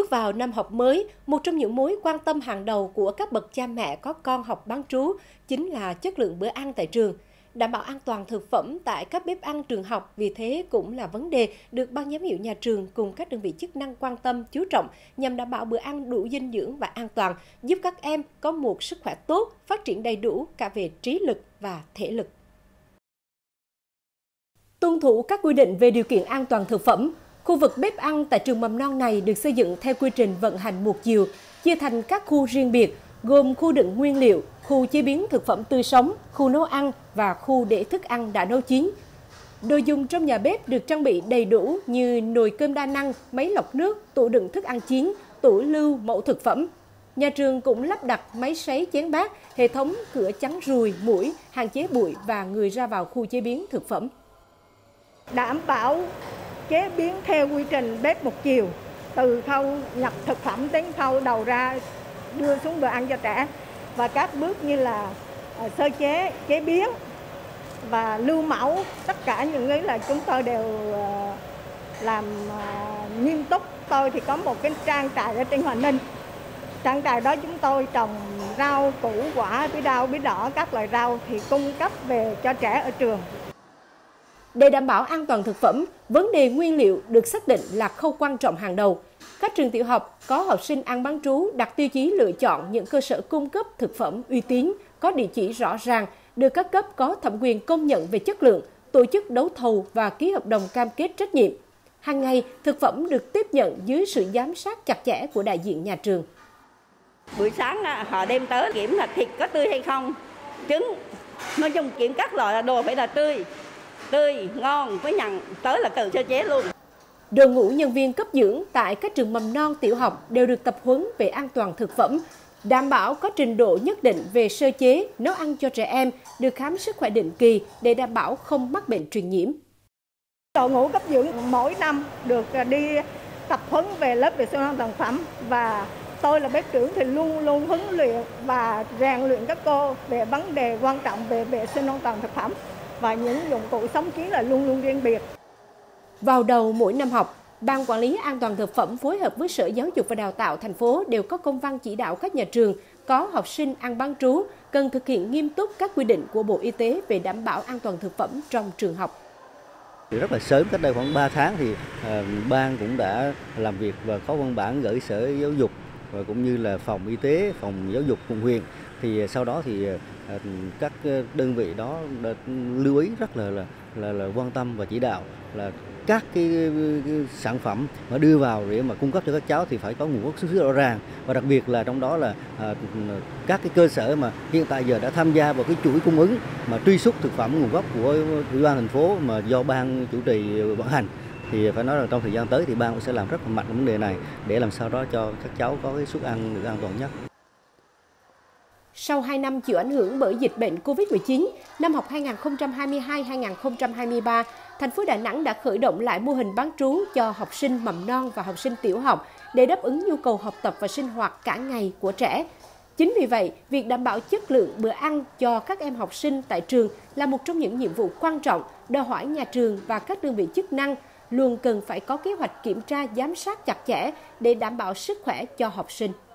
Bước vào năm học mới, một trong những mối quan tâm hàng đầu của các bậc cha mẹ có con học bán trú chính là chất lượng bữa ăn tại trường. Đảm bảo an toàn thực phẩm tại các bếp ăn trường học, vì thế cũng là vấn đề được ban giám hiệu nhà trường cùng các đơn vị chức năng quan tâm, chú trọng nhằm đảm bảo bữa ăn đủ dinh dưỡng và an toàn, giúp các em có một sức khỏe tốt, phát triển đầy đủ cả về trí lực và thể lực. Tuân thủ các quy định về điều kiện an toàn thực phẩm. Khu vực bếp ăn tại trường mầm non này được xây dựng theo quy trình vận hành một chiều, chia thành các khu riêng biệt, gồm khu đựng nguyên liệu, khu chế biến thực phẩm tươi sống, khu nấu ăn và khu để thức ăn đã nấu chín. Đồ dùng trong nhà bếp được trang bị đầy đủ như nồi cơm đa năng, máy lọc nước, tủ đựng thức ăn chín, tủ lưu mẫu thực phẩm. Nhà trường cũng lắp đặt máy sấy chén bát, hệ thống cửa chắn ruồi, muỗi, hạn chế bụi và người ra vào khu chế biến thực phẩm. Đảm bảo chế biến theo quy trình bếp một chiều, từ khâu nhập thực phẩm đến khâu đầu ra đưa xuống bữa ăn cho trẻ, và các bước như là sơ chế, chế biến và lưu mẫu, tất cả những cái là chúng tôi đều làm nghiêm túc. Tôi thì có một cái trang trại ở trên Hòa Ninh. Trang trại đó chúng tôi trồng rau củ quả, bí đao, bí đỏ, các loại rau thì cung cấp về cho trẻ ở trường. Để đảm bảo an toàn thực phẩm, vấn đề nguyên liệu được xác định là khâu quan trọng hàng đầu. Các trường tiểu học có học sinh ăn bán trú đặt tiêu chí lựa chọn những cơ sở cung cấp thực phẩm uy tín, có địa chỉ rõ ràng, được các cấp có thẩm quyền công nhận về chất lượng, tổ chức đấu thầu và ký hợp đồng cam kết trách nhiệm. Hàng ngày, thực phẩm được tiếp nhận dưới sự giám sát chặt chẽ của đại diện nhà trường. Buổi sáng họ đem tới kiểm là thịt có tươi hay không, trứng, nói chung kiểm các loại đồ phải là tươi, ngon, với nhận tới là tự sơ chế luôn. Đội ngũ nhân viên cấp dưỡng tại các trường mầm non tiểu học đều được tập huấn về an toàn thực phẩm, đảm bảo có trình độ nhất định về sơ chế, nấu ăn cho trẻ em, được khám sức khỏe định kỳ để đảm bảo không mắc bệnh truyền nhiễm. Đội ngũ cấp dưỡng mỗi năm được đi tập huấn về lớp vệ sinh an toàn thực phẩm, và tôi là bếp trưởng thì luôn luôn huấn luyện và rèn luyện các cô về vấn đề quan trọng về vệ sinh an toàn thực phẩm, và những dụng cụ sống kiến là luôn luôn riêng biệt. Vào đầu mỗi năm học, Ban Quản lý An toàn thực phẩm phối hợp với Sở Giáo dục và Đào tạo thành phố đều có công văn chỉ đạo các nhà trường có học sinh ăn bán trú cần thực hiện nghiêm túc các quy định của Bộ Y tế về đảm bảo an toàn thực phẩm trong trường học. Rất là sớm, cách đây khoảng 3 tháng thì ban cũng đã làm việc và có văn bản gửi Sở Giáo dục và cũng như là phòng y tế, phòng giáo dục quận huyện. Thì sau đó thì các đơn vị đó đã lưu ý rất là quan tâm và chỉ đạo là các cái sản phẩm mà đưa vào để mà cung cấp cho các cháu thì phải có nguồn gốc xuất xứ rõ ràng, và đặc biệt là trong đó là các cái cơ sở mà hiện tại giờ đã tham gia vào cái chuỗi cung ứng mà truy xuất thực phẩm nguồn gốc của Ủy ban thành phố mà do ban chủ trì vận hành, thì phải nói là trong thời gian tới thì ban cũng sẽ làm rất là mạnh vấn đề này để làm sao đó cho các cháu có cái suất ăn được an toàn nhất. Sau 2 năm chịu ảnh hưởng bởi dịch bệnh Covid-19, năm học 2022-2023, thành phố Đà Nẵng đã khởi động lại mô hình bán trú cho học sinh mầm non và học sinh tiểu học để đáp ứng nhu cầu học tập và sinh hoạt cả ngày của trẻ. Chính vì vậy, việc đảm bảo chất lượng bữa ăn cho các em học sinh tại trường là một trong những nhiệm vụ quan trọng, đòi hỏi nhà trường và các đơn vị chức năng luôn cần phải có kế hoạch kiểm tra giám sát chặt chẽ để đảm bảo sức khỏe cho học sinh.